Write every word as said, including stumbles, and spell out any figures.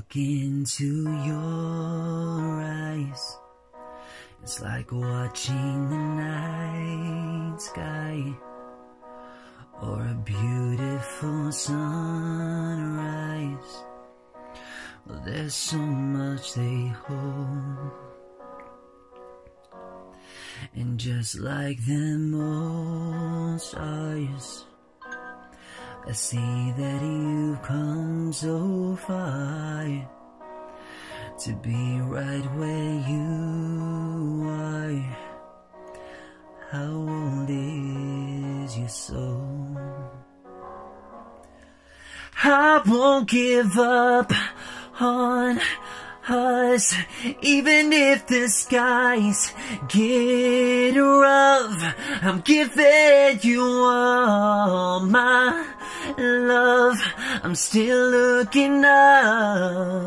look into your eyes, it's like watching the night sky or a beautiful sunrise. Well, there's so much they hold, and just like them old stars, I see that you've come so far to be right where you are. How old is your soul? I won't give up on us, even if the skies get rough. I'm giving you all my love. I'm still looking up.